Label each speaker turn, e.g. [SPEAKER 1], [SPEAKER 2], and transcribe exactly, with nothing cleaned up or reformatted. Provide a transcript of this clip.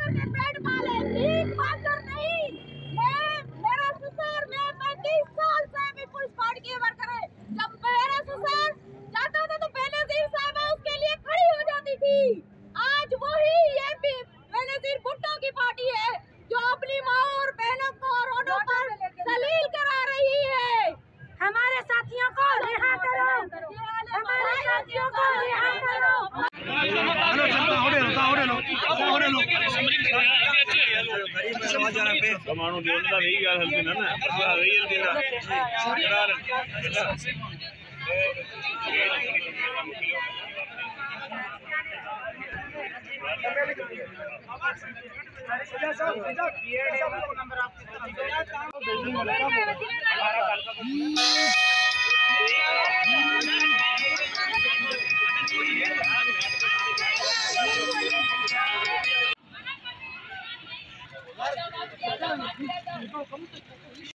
[SPEAKER 1] के पेट पाले, भीख मांगकर नहीं। मैं मेरा ससुर मैं पैंतीस साल से भी पुलिस पार्टी के वर्कर है। जब मेरा ससुर जाता था तो बेनजीर साहब उसके लिए खड़ी हो जाती थी। आज वही ये भी बेनजीर भुट्टो की पार्टी है जो अपनी माँ और बहनों को रोडों पर जलील करा रही है। हमारे साथियों को रिहा करो, हमारे साथियों को रिहा करो।
[SPEAKER 2] माण्हू जो उनका वेही ॻाल्हि हलंदी न न असां वेही हलंदी न